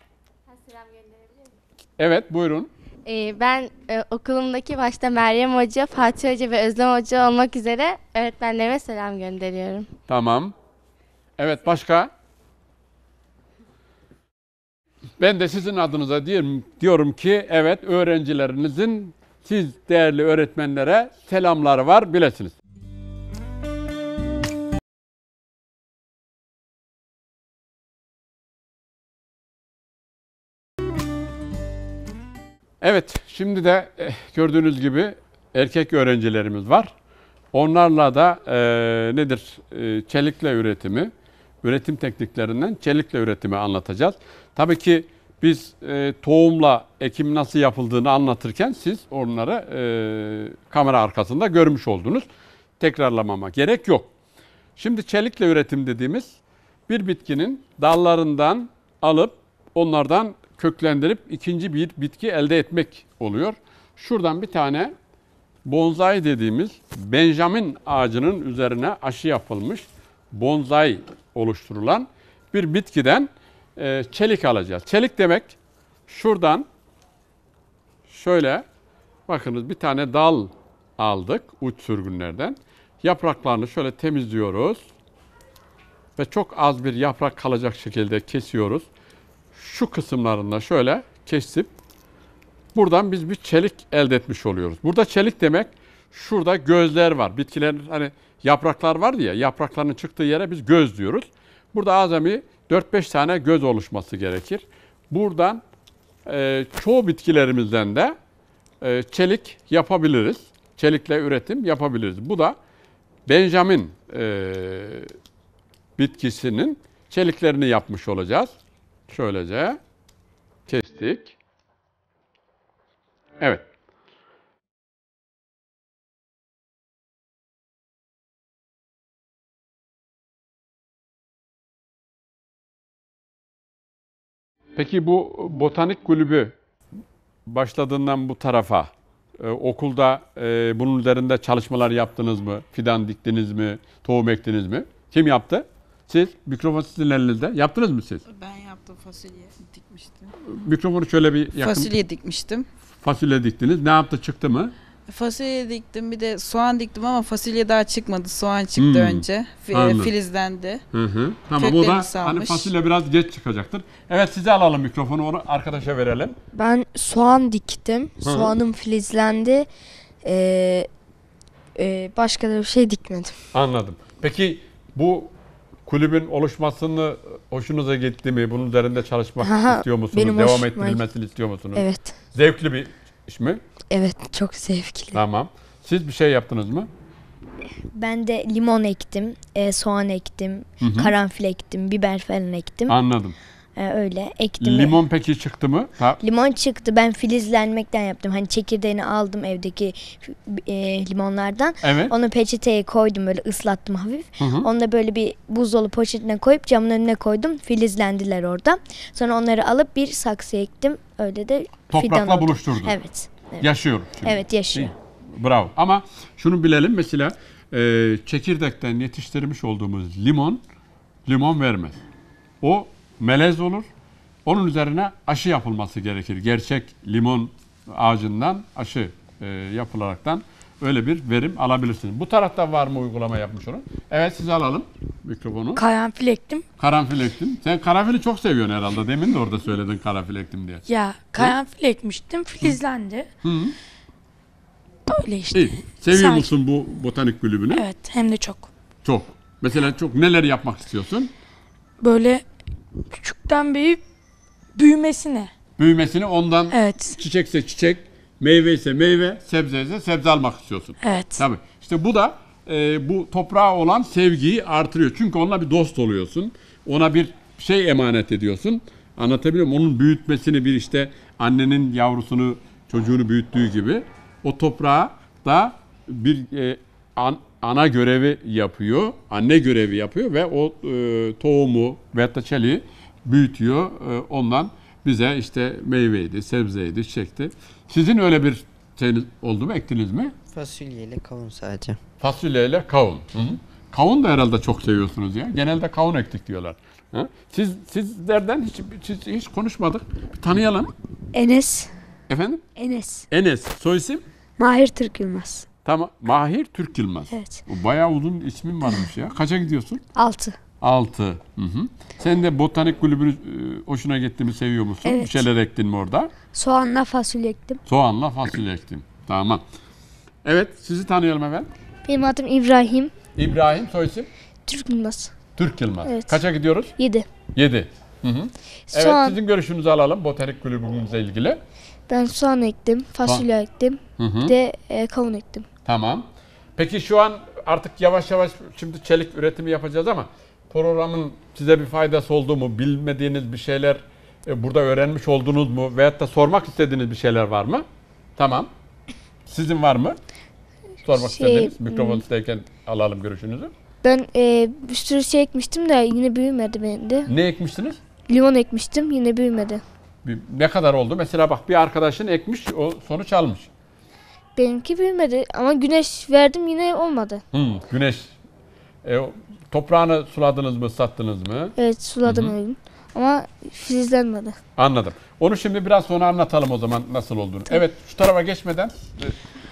[SPEAKER 1] Evet, buyurun.
[SPEAKER 8] Ee, ben e, okulumdaki başta Meryem Hoca, Fatih Hoca ve Özlem Hoca olmak üzere öğretmenlerime selam gönderiyorum.
[SPEAKER 1] Tamam. Evet, başka? Ben de sizin adınıza diyorum, diyorum ki evet, öğrencilerinizin siz değerli öğretmenlere selamları var bilesiniz. Evet, şimdi de eh, gördüğünüz gibi erkek öğrencilerimiz var. Onlarla da e, nedir? E, çelikle üretimi, üretim tekniklerinden çelikle üretimi anlatacağız. Tabii ki biz e, tohumla ekim nasıl yapıldığını anlatırken siz onları e, kamera arkasında görmüş oldunuz. Tekrarlamama gerek yok. Şimdi çelikle üretim dediğimiz bir bitkinin dallarından alıp onlardan köklendirip ikinci bir bitki elde etmek oluyor. Şuradan bir tane bonsai dediğimiz Benjamin ağacının üzerine aşı yapılmış bonsai oluşturulan bir bitkiden e, çelik alacağız. Çelik demek şuradan şöyle bakınız bir tane dal aldık uç sürgünlerden. Yapraklarını şöyle temizliyoruz. Ve çok az bir yaprak kalacak şekilde kesiyoruz. Şu kısımlarında şöyle kesip buradan biz bir çelik elde etmiş oluyoruz. Burada çelik demek şurada gözler var. Bitkilerin hani yapraklar var ya yapraklarının çıktığı yere biz göz diyoruz. Burada azami dört beş tane göz oluşması gerekir. Buradan e, çoğu bitkilerimizden de e, çelik yapabiliriz. Çelikle üretim yapabiliriz. Bu da Benjamin e, bitkisinin çeliklerini yapmış olacağız. Şöylece kestik. Evet. Peki bu botanik kulübü başladığından bu tarafa e, okulda e, bunun üzerinde çalışmalar yaptınız mı? Fidan diktiniz mi? Tohum ektiniz mi? Kim yaptı? Siz, mikrofon sizin elinizde. Yaptınız mı siz?
[SPEAKER 4] Ben yaptım, fasulye dikmiştim.
[SPEAKER 1] Mikrofonu şöyle bir yakın.
[SPEAKER 4] Fasulye dikmiştim.
[SPEAKER 1] Fasulye diktiniz. Ne yaptı? Çıktı mı?
[SPEAKER 4] Fasulye diktim, bir de soğan diktim ama fasulye daha çıkmadı. Soğan çıktı
[SPEAKER 1] Hmm,
[SPEAKER 4] önce. Fi-
[SPEAKER 1] anladım.
[SPEAKER 4] Filizlendi.
[SPEAKER 1] Hı hı. Tamam o
[SPEAKER 4] Köklerini
[SPEAKER 1] da hani
[SPEAKER 4] salmış.
[SPEAKER 1] fasulye biraz geç çıkacaktır. Evet size alalım mikrofonu onu arkadaşa verelim.
[SPEAKER 6] Ben soğan diktim.
[SPEAKER 1] Hı.
[SPEAKER 6] Soğanım filizlendi. Ee, e, başka da bir şey dikmedim.
[SPEAKER 1] Anladım. Peki bu kulübün oluşmasını hoşunuza gitti mi? Bunun üzerinde çalışmak
[SPEAKER 6] Aha,
[SPEAKER 1] istiyor musunuz?
[SPEAKER 6] benim
[SPEAKER 1] Devam
[SPEAKER 6] hoşuma
[SPEAKER 1] ettirilmesini istiyor musunuz?
[SPEAKER 6] Evet.
[SPEAKER 1] Zevkli bir iş mi?
[SPEAKER 6] Evet, çok zevkli.
[SPEAKER 1] Tamam. Siz bir şey yaptınız mı?
[SPEAKER 3] Ben de limon ektim, e, soğan ektim,
[SPEAKER 1] Hı hı.
[SPEAKER 3] karanfil ektim, biber falan ektim.
[SPEAKER 1] Anladım.
[SPEAKER 3] E, öyle ektim.
[SPEAKER 1] Limon peki çıktı mı? Ha,
[SPEAKER 3] Limon çıktı. Ben filizlenmekten yaptım. Hani çekirdeğini aldım evdeki e, limonlardan.
[SPEAKER 1] evet.
[SPEAKER 3] Onu peçeteye koydum, böyle ıslattım hafif.
[SPEAKER 1] Hı hı.
[SPEAKER 3] Onu da böyle bir buzdolabı poşetine koyup camın önüne koydum. Filizlendiler orada. Sonra onları alıp bir saksı ektim. Öyle de fidan
[SPEAKER 1] Toprakla
[SPEAKER 3] oldu.
[SPEAKER 1] buluşturdun.
[SPEAKER 3] Evet. Evet,
[SPEAKER 1] Yaşıyor şimdi.
[SPEAKER 3] evet yaşıyor.
[SPEAKER 1] İyi. Bravo. Ama şunu bilelim mesela e, çekirdekten yetiştirmiş olduğumuz limon limon vermez. O melez olur. Onun üzerine aşı yapılması gerekir. Gerçek limon ağacından aşı e, yapılaraktan öyle bir verim alabilirsiniz. Bu tarafta var mı uygulama yapmış onu? Evet sizi alalım mikrofonu.
[SPEAKER 2] Karanfil ektim.
[SPEAKER 1] Karanfil ektin. Sen karanfili çok seviyorsun herhalde. Demin de orada söyledin karanfil ektim diye.
[SPEAKER 2] Ya karanfil ekmiştim. Filizlendi.
[SPEAKER 1] Hı.
[SPEAKER 2] Öyle işte.
[SPEAKER 1] İyi. Seviyor
[SPEAKER 2] Sakin.
[SPEAKER 1] musun bu botanik kulübünü?
[SPEAKER 2] Evet, hem de çok.
[SPEAKER 1] Çok. Mesela çok neler yapmak istiyorsun?
[SPEAKER 2] Böyle küçükten büyüyüp büyümesine.
[SPEAKER 1] Büyümesini ondan
[SPEAKER 2] Evet.
[SPEAKER 1] çiçekse çiçek, meyve ise meyve, sebze ise sebze almak istiyorsun.
[SPEAKER 2] Evet.
[SPEAKER 1] Tabii. İşte bu da e, bu toprağa olan sevgiyi artırıyor. Çünkü onunla bir dost oluyorsun. Ona bir şey emanet ediyorsun. Anlatabiliyor muyum? Onun büyütmesini bir işte annenin yavrusunu, çocuğunu büyüttüğü gibi o toprağa da bir e, an, ana görevi yapıyor. Anne görevi yapıyor ve o e, tohumu veyahut da çeliği büyütüyor. E, ondan bize işte meyveydi, sebzeydi, çiçekti. Sizin öyle bir şeyiniz oldu mu? Ektiniz mi?
[SPEAKER 9] Fasulyeyle kavun sadece.
[SPEAKER 1] Fasulyeyle kavun. Hı hı. Kavun da herhalde çok seviyorsunuz ya. Genelde kavun ektik diyorlar. Ha? Siz sizlerden hiç, hiç hiç konuşmadık. Bir tanıyalım.
[SPEAKER 7] Enes.
[SPEAKER 1] Efendim?
[SPEAKER 7] Enes.
[SPEAKER 1] Enes. Soy isim?
[SPEAKER 7] Mahir Türk Yılmaz.
[SPEAKER 1] Tamam. Mahir Türk Yılmaz.
[SPEAKER 7] Evet.
[SPEAKER 1] O bayağı uzun ismin varmış ya. Kaça gidiyorsun?
[SPEAKER 7] altı.
[SPEAKER 1] Altı. Hı hı. Sen de botanik kulübünü e, hoşuna gitti mi, seviyor musun?
[SPEAKER 7] Evet.
[SPEAKER 1] Bir şeyler ektin mi orada?
[SPEAKER 7] Soğanla fasulye ektim.
[SPEAKER 1] Soğanla fasulye ektim. Tamam. Evet. Sizi tanıyalım efendim.
[SPEAKER 3] Benim adım İbrahim.
[SPEAKER 1] İbrahim. Soy isim?
[SPEAKER 7] Türk Yılmaz.
[SPEAKER 1] Türk Yılmaz.
[SPEAKER 7] Evet.
[SPEAKER 1] Kaça gidiyoruz?
[SPEAKER 7] yedi.
[SPEAKER 1] Yedi. Hı hı. Evet,
[SPEAKER 3] Soğan.
[SPEAKER 1] sizin görüşünüzü alalım botanik kulübümüzle ilgili.
[SPEAKER 3] Ben soğan ektim, fasulye ektim,
[SPEAKER 1] Hı hı.
[SPEAKER 3] bir de e, kavun ektim.
[SPEAKER 1] Tamam. Peki şu an artık yavaş yavaş şimdi çelik üretimi yapacağız ama programın size bir faydası oldu mu? Bilmediğiniz bir şeyler e, burada öğrenmiş oldunuz mu? Veyahut da sormak istediğiniz bir şeyler var mı? Tamam. Sizin var mı? Sormak
[SPEAKER 3] Şey,
[SPEAKER 1] istediğiniz. Mikrofon sizdeyken alalım görüşünüzü.
[SPEAKER 3] Ben e, bir sürü şey ekmiştim de yine büyümedi benim de.
[SPEAKER 1] Ne ekmiştiniz?
[SPEAKER 3] Limon ekmiştim, yine büyümedi.
[SPEAKER 1] Bir- Ne kadar oldu? Mesela bak bir arkadaşın ekmiş, o sonuç almış.
[SPEAKER 3] Benimki büyümedi ama güneş verdim yine olmadı.
[SPEAKER 1] Hmm, güneş. E, o toprağını suladınız mı, sattınız mı?
[SPEAKER 3] Evet, suladım
[SPEAKER 1] Hı hı.
[SPEAKER 3] öyle.
[SPEAKER 6] ama filizlenmedi.
[SPEAKER 1] Anladım. Onu şimdi biraz sonra anlatalım o zaman nasıl olduğunu. Evet, şu tarafa geçmeden e,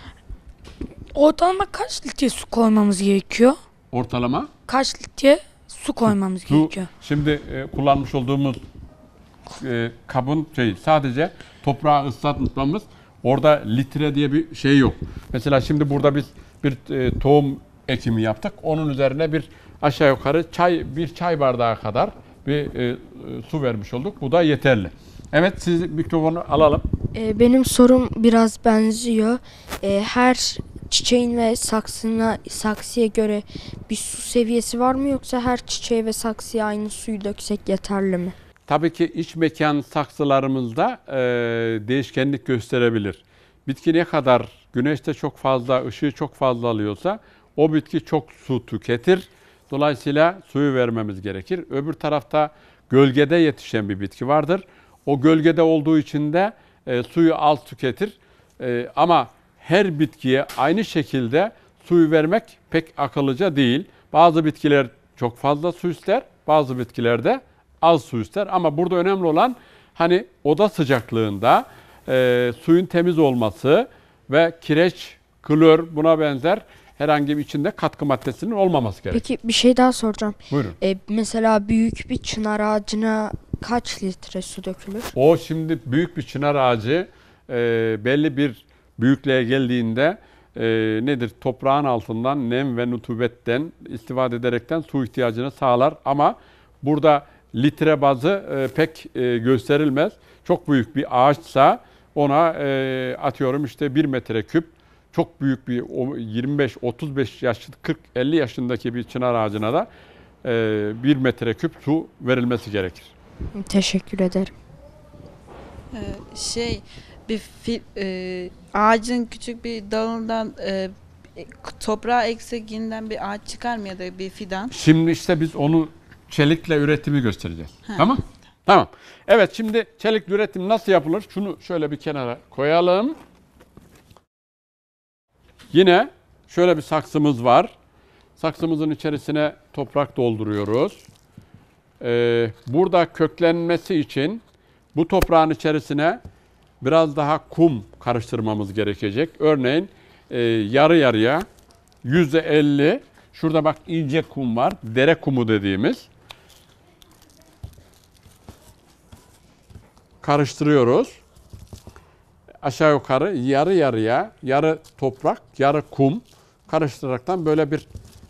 [SPEAKER 2] Ortalama kaç litre su koymamız gerekiyor?
[SPEAKER 1] ortalama
[SPEAKER 2] Kaç litre su koymamız
[SPEAKER 1] su,
[SPEAKER 2] gerekiyor?
[SPEAKER 1] şimdi e, kullanmış olduğumuz e, kabın şey sadece toprağı ıslatmamız, orada litre diye bir şey yok. Mesela şimdi burada biz bir e, tohum ekimi yaptık. Onun üzerine bir aşağı yukarı çay bir çay bardağı kadar bir e, e, su vermiş olduk. Bu da yeterli. Evet, siz mikrofonu alalım.
[SPEAKER 6] Ee, benim sorum biraz benziyor. Ee, her çiçeğin ve saksına saksıya göre bir su seviyesi var mı, yoksa her çiçeğe ve saksıya aynı suyu döksek yeterli mi?
[SPEAKER 1] Tabii ki iç mekan saksılarımızda e, değişkenlik gösterebilir. Bitki ne kadar güneşte çok fazla, ışığı çok fazla alıyorsa o bitki çok su tüketir. Dolayısıyla suyu vermemiz gerekir. Öbür tarafta gölgede yetişen bir bitki vardır. O gölgede olduğu için de e, suyu az tüketir. E, ama her bitkiye aynı şekilde suyu vermek pek akıllıca değil. Bazı bitkiler çok fazla su ister, bazı bitkiler de az su ister. Ama burada önemli olan hani oda sıcaklığında e, suyun temiz olması ve kireç, klor, buna benzer herhangi bir içinde katkı maddesinin olmaması gerekir.
[SPEAKER 6] Peki bir şey daha soracağım.
[SPEAKER 1] Buyurun.
[SPEAKER 6] Ee, mesela büyük bir çınar ağacına kaç litre su dökülür?
[SPEAKER 1] O şimdi büyük bir çınar ağacı e, belli bir büyüklüğe geldiğinde e, nedir? Toprağın altından nem ve nutubetten istifade ederekten su ihtiyacını sağlar. Ama burada litre bazı e, pek e, gösterilmez. Çok büyük bir ağaçsa ona e, atıyorum işte bir metreküp, çok büyük bir yirmi beş otuz beş yaş, kırk elli yaşındaki bir çınar ağacına da e, bir metreküp su verilmesi gerekir.
[SPEAKER 6] Teşekkür ederim.
[SPEAKER 4] Ee, şey bir fi, e, ağacın küçük bir dalından e, toprağa eksekinden bir ağaç çıkar mı, ya da bir fidan?
[SPEAKER 1] Şimdi işte biz onu çelikle üretimi göstereceğiz.
[SPEAKER 4] Ha.
[SPEAKER 1] Tamam? Tamam. Evet, şimdi çelik üretim nasıl yapılır? Şunu şöyle bir kenara koyalım. Yine şöyle bir saksımız var. Saksımızın içerisine toprak dolduruyoruz. Ee, burada köklenmesi için bu toprağın içerisine biraz daha kum karıştırmamız gerekecek. Örneğin e, yarı yarıya yüzde elli, şurada bak ince kum var, dere kumu dediğimiz. Karıştırıyoruz. Aşağı yukarı yarı yarıya, yarı toprak, yarı kum karıştıraraktan böyle bir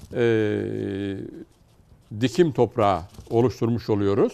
[SPEAKER 1] e, dikim toprağı oluşturmuş oluyoruz.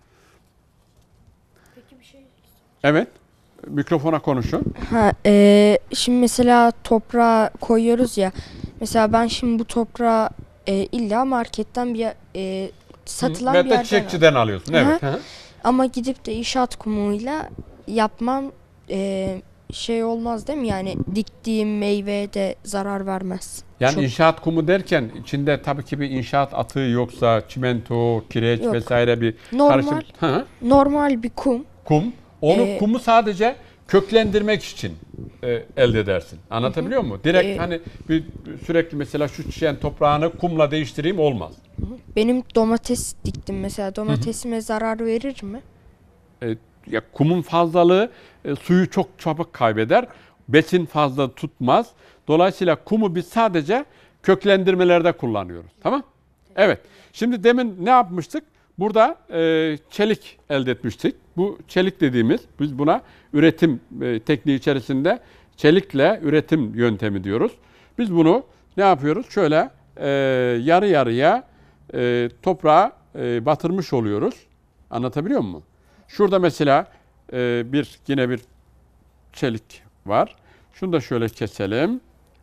[SPEAKER 6] Peki bir şey.
[SPEAKER 1] Evet, mikrofona konuşun.
[SPEAKER 6] Ha, e, şimdi mesela toprağa koyuyoruz ya. Mesela ben şimdi bu toprağı e, illa marketten bir e, satılan
[SPEAKER 1] Ve
[SPEAKER 6] bir
[SPEAKER 1] de
[SPEAKER 6] yerden
[SPEAKER 1] çiçekçiden alıyorsun. Evet.
[SPEAKER 6] Hı. Ama gidip de inşaat kumuyla yapmam e, şey olmaz değil mi? Yani diktiğim meyveye de zarar vermez.
[SPEAKER 1] Yani
[SPEAKER 6] Çok-
[SPEAKER 1] inşaat kumu derken içinde tabii ki bir inşaat atığı yoksa çimento, kireç
[SPEAKER 6] Yok.
[SPEAKER 1] vesaire bir
[SPEAKER 6] Normal.
[SPEAKER 1] karışım. Hı.
[SPEAKER 6] Normal bir kum.
[SPEAKER 1] Kum. Onu
[SPEAKER 6] Ee,
[SPEAKER 1] kumu sadece köklendirmek için e, elde edersin. Anlatabiliyor muyum? Direkt
[SPEAKER 6] Ee,
[SPEAKER 1] hani bir sürekli mesela şu çiçeğin toprağını kumla değiştireyim olmaz.
[SPEAKER 6] Benim domates diktim mesela. Domatesime zarar verir mi?
[SPEAKER 1] E, ya kumun fazlalığı e, suyu çok çabuk kaybeder. Besin fazla tutmaz. Dolayısıyla kumu biz sadece köklendirmelerde kullanıyoruz. Tamam? Evet. Şimdi demin ne yapmıştık? Burada e, çelik elde etmiştik. Bu çelik dediğimiz, biz buna üretim e, tekniği içerisinde çelikle üretim yöntemi diyoruz. Biz bunu ne yapıyoruz? Şöyle e, yarı yarıya e, toprağa e, batırmış oluyoruz. Anlatabiliyor muyum? Şurada mesela e, bir yine bir çelik var. Şunu da şöyle keselim.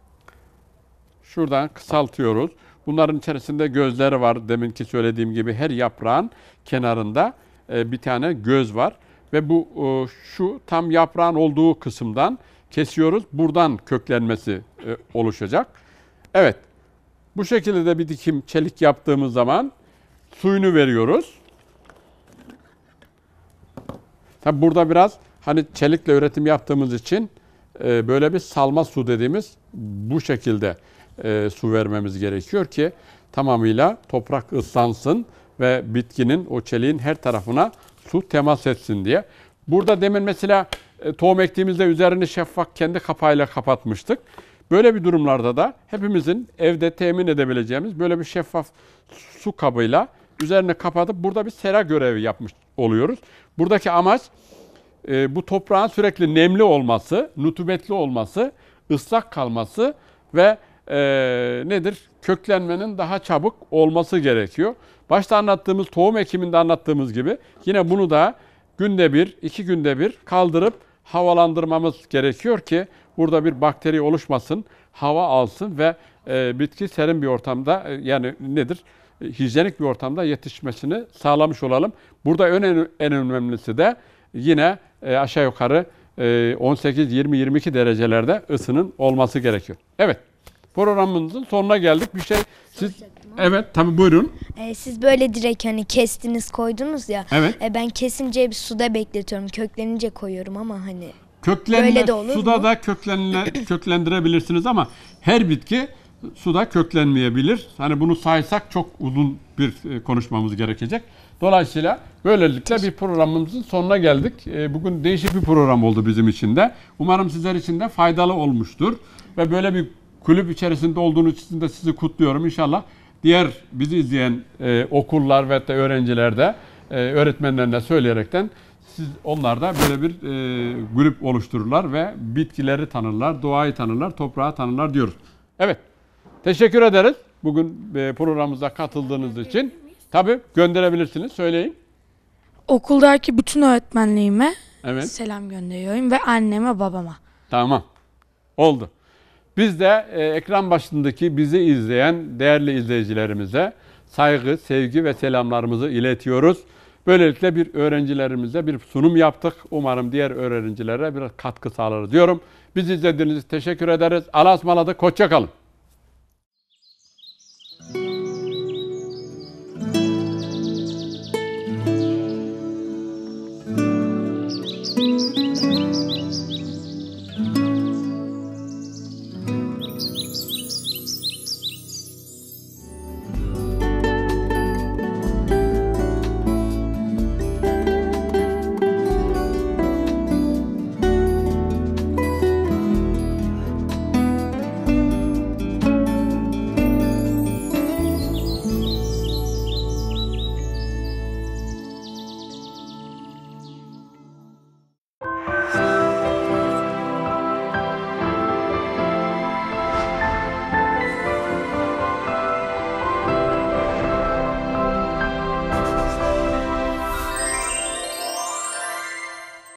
[SPEAKER 1] Şuradan kısaltıyoruz. Bunların içerisinde gözleri var. Deminki söylediğim gibi her yaprağın kenarında e, bir tane göz var. Ve bu e, şu tam yaprağın olduğu kısımdan kesiyoruz. Buradan köklenmesi e, oluşacak. Evet. Bu şekilde de bir dikim çelik yaptığımız zaman suyunu veriyoruz. Tabi burada biraz hani çelikle üretim yaptığımız için e, böyle bir salma su dediğimiz bu şekilde e, su vermemiz gerekiyor ki tamamıyla toprak ıslansın ve bitkinin, o çeliğin her tarafına su temas etsin diye. Burada demin mesela e, tohum ektiğimizde üzerini şeffaf kendi kapağıyla kapatmıştık. Böyle bir durumlarda da hepimizin evde temin edebileceğimiz böyle bir şeffaf su kabıyla üzerine kapatıp burada bir sera görevi yapmış oluyoruz. Buradaki amaç e, bu toprağın sürekli nemli olması, nutubetli olması, ıslak kalması ve e, nedir? Köklenmenin daha çabuk olması gerekiyor. Başta anlattığımız tohum ekiminde anlattığımız gibi yine bunu da günde bir, iki günde bir kaldırıp havalandırmamız gerekiyor ki burada bir bakteri oluşmasın, hava alsın ve e, bitki serin bir ortamda e, yani nedir? E, hijyenik bir ortamda yetişmesini sağlamış olalım. Burada en, en önemlisi de yine e, aşağı yukarı e, on sekiz, yirmi, yirmi iki derecelerde ısının olması gerekiyor. Evet, programımızın sonuna geldik. Bir şey siz... Evet, tabii buyurun.
[SPEAKER 3] Ee, siz böyle direkt hani kestiniz koydunuz ya.
[SPEAKER 1] Evet.
[SPEAKER 3] E, ben kesince bir suda bekletiyorum. Köklenince koyuyorum ama hani.
[SPEAKER 1] Köklenme,
[SPEAKER 3] Böyle de olur
[SPEAKER 1] suda
[SPEAKER 3] mu?
[SPEAKER 1] da köklenle, köklendirebilirsiniz ama her bitki suda köklenmeyebilir. Hani bunu saysak çok uzun bir e, konuşmamız gerekecek. Dolayısıyla böylelikle bir programımızın sonuna geldik. E, Bugün değişik bir program oldu bizim için de. Umarım sizler için de faydalı olmuştur. Ve böyle bir kulüp içerisinde olduğunuz için de sizi kutluyorum. İnşallah diğer bizi izleyen e, okullar ve de öğrenciler de e, öğretmenlerine söyleyerekten siz onlar da böyle bir e, grup oluştururlar ve bitkileri tanırlar, doğayı tanırlar, toprağı tanırlar diyoruz. Evet, teşekkür ederiz bugün e, programımıza katıldığınız için. Tabii gönderebilirsiniz, söyleyin.
[SPEAKER 2] Okuldaki bütün öğretmenliğime
[SPEAKER 1] Evet,
[SPEAKER 2] selam gönderiyorum ve anneme babama.
[SPEAKER 1] tamam. Oldu. Biz de e, ekran başındaki bizi izleyen değerli izleyicilerimize saygı, sevgi ve selamlarımızı iletiyoruz. Böylelikle bir öğrencilerimize bir sunum yaptık. Umarım diğer öğrencilere bir katkı sağlarız diyorum. Bizi izlediğiniz için teşekkür ederiz. Allah'a ısmarladık. Hoşça kalın.